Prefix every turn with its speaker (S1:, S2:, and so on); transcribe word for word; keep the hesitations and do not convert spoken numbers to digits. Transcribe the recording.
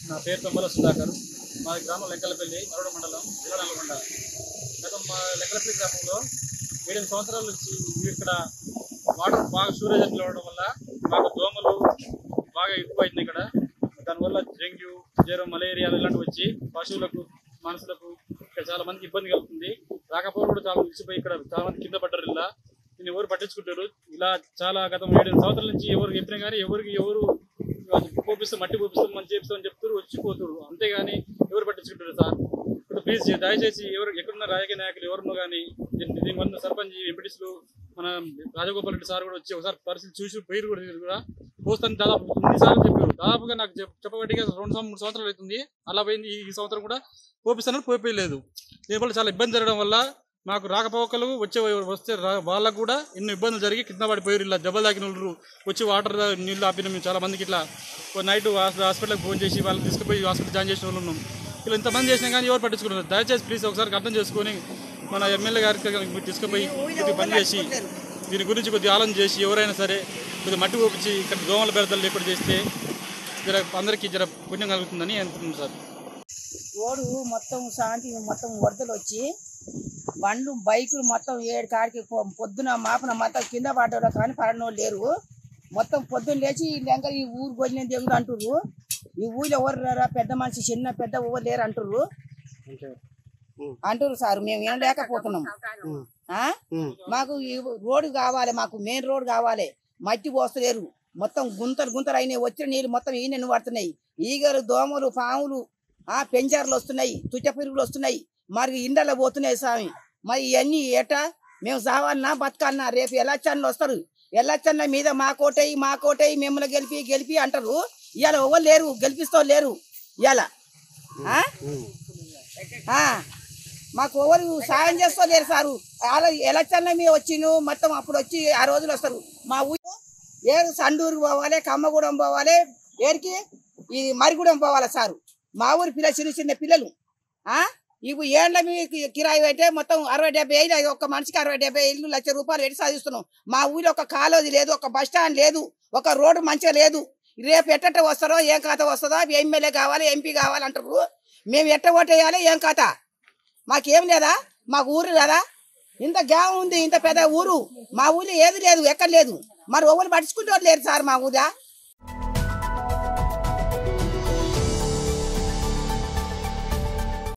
S1: నా పేరు తొమ్మల సుధాకర్. మా గ్రామం లెక్కలపల్లి, మరొడ మండలం, జిల్లా నల్గొండ. గత మా లెక్కలపల్లి గ్రామంలో ఏడెనిమిది సంవత్సరాల నుంచి ఇక్కడ వాటర్ బాగా స్టోరేజ్ ఉండడం వల్ల మాకు దోమలు బాగా ఎక్కువైంది. ఇక్కడ దానివల్ల డెంగ్యూ, జ్వరం, మలేరియాలు ఇలాంటివి వచ్చి పశువులకు, మనుషులకు ఇక్కడ చాలా మందికి ఇబ్బంది కలుగుతుంది. రాకపోవడం కూడా చాలా నిలిచిపోయి ఇక్కడ చాలా మంది కింద పడ్డారు. ఇలా దీన్ని ఎవరు పట్టించుకుంటారు? ఇలా చాలా గత ఏడెనిమిది సంవత్సరాల నుంచి ఎవరు చెప్పినా కానీ ఎవరికి ఎవరు పోపిస్తాం, మట్టి పోపిస్తాం, మంచి చేపిస్తామని చెప్తారు, వచ్చిపోతారు. అంతేగాని ఎవరు పట్టించుకుంటారు సార్? ఇప్పుడు ప్లీజ్ దయచేసి ఎవరు ఎక్కడున్న రాజకీయ నాయకులు ఎవరున్నా కానీ దీని మంది సర్పంచ్, ఎంపీటీసీలు, మన రాజగోపాల్ రెడ్డి సార్ కూడా వచ్చి ఒకసారి పరిస్థితి చూసి పేరు కూడా కూడా పోస్తాను దాదాపు ఇన్నిసార్లు చెప్పారు. దాదాపుగా నాకు చెప్పబట్టిగా రెండు మూడు సంవత్సరాలు అవుతుంది. అలా పోయింది. ఈ సంవత్సరం కూడా పోపిస్తానని పోయిపోయలేదు. దీనివల్ల చాలా ఇబ్బంది జరగడం వల్ల మాకు రాకపోకలు వచ్చే వస్తే వాళ్ళకు కూడా ఎన్నో ఇబ్బందులు జరిగి కింద పడిపోయారు. ఇలా దెబ్బలు తాకిన వాళ్ళు వచ్చి వాటర్ నీళ్ళు ఆపిన మేము చాలా మందికి ఇట్లా నైట్ హాస్పిటల్కి ఫోన్ చేసి వాళ్ళని తీసుకుపోయి హాస్పిటల్ జాయిన్ చేసిన వాళ్ళు ఉన్నాం. ఇలా ఇంతమంది చేసినా కానీ ఎవరు పట్టించుకున్నారు? దయచేసి ప్లీజ్ ఒకసారి అర్థం చేసుకొని మన ఎమ్మెల్యే గారికి తీసుకుపోయి కొద్దిగా బంద్ చేసి దీని గురించి కొద్దిగా ఆలోచన చేసి ఎవరైనా సరే కొద్దిగా మట్టి పోపించి ఇక్కడ దోమల బెరతలు లేకుండా చేస్తే జర అందరికీ జర పుణ్యం కలుగుతుందని అనుకుంటున్నాను సార్.
S2: రోడ్డు మొత్తం శాంతి మొత్తం వరదలు వచ్చి బండ్లు బైకులు మొత్తం ఏడు కాడికి పొద్దున మాపన మొత్తం కింద పడ్డా కానీ పడనోళ్ళు లేరు. మొత్తం పొద్దున్న లేచి లెంక ఈ ఊరు గొజ్జిన దేవుడు అంటుర్రు. ఈ ఊళ్ళో ఎవరు రారా, పెద్ద మనిషి చిన్న పెద్ద ఎవరు లేరు అంటుర్రు అంటుర్రు సార్. మేము ఏం లేకపోతున్నాం. మాకు ఈ రోడ్డు కావాలి, మాకు మెయిన్ రోడ్డు కావాలి. మట్టి పోస్తలేరు, మొత్తం గుంతలు గుంతలు అయినాయి. వచ్చిన నీళ్ళు మొత్తం ఈయన పడుతున్నాయి. ఈగలు, దోమలు, పాములు, ఆ పెంచర్లు వస్తున్నాయి, తుచ్చ పిరుగులు వస్తున్నాయి, మరి ఇండలో పోతున్నాయి స్వామి. మరి ఇవన్నీ ఏటా మేము సావాలన్నా బతకాలన్నా? రేపు ఎలక్షన్లు వస్తారు, ఎలక్షన్ల మీద మా కోటయి మా కోటయి మిమ్మల్ని గెలిపి గెలిపి అంటారు. ఇవాళ ఎవరు లేరు, గెలిపిస్తో లేరు. ఇవాళ మాకు ఎవరు సాయం చేస్తో లేరు సారు. అలా ఎలక్షన్ల మీద వచ్చిను మొత్తం అప్పుడు వచ్చి ఆ రోజులు వస్తారు. మా ఊరు ఏడు సండూరు పోవాలి, కమ్మగూడెం పోవాలి, ఏడికి ఇది మరిగూడెం పోవాలి సారు. మా ఊరి పిల్లలు చిన్న చిన్న పిల్లలు ఇప్పుడు ఏళ్ళ మీకు కిరాయి పెట్టే మొత్తం అరవై డెబ్బై ఏళ్ళు, ఒక మనిషికి అరవై డెబ్బై ఏళ్ళు లక్ష రూపాయలు పెట్టి సాధిస్తున్నాం. మా ఊరిలో ఒక కాలేజీ లేదు, ఒక బస్ స్టాండ్ లేదు, ఒక రోడ్డు మంచిగా లేదు. రేపు ఎట్ట వస్తారో ఏం కథ వస్తుందో, ఎమ్మెల్యే కావాలి, ఎంపీ కావాలి అంటారు. మేము ఎట్ట ఓటేయాలి, ఏం కథ? మాకేం లేదా? మాకు ఊరు లేదా? ఇంత గ్యామ్ ఉంది, ఇంత పెద్ద ఊరు. మా ఊరిలో ఏది లేదు, ఎక్కడ లేదు. మరి ఎవరు పట్టించుకుంటే లేరు సార్ మా ఊరా.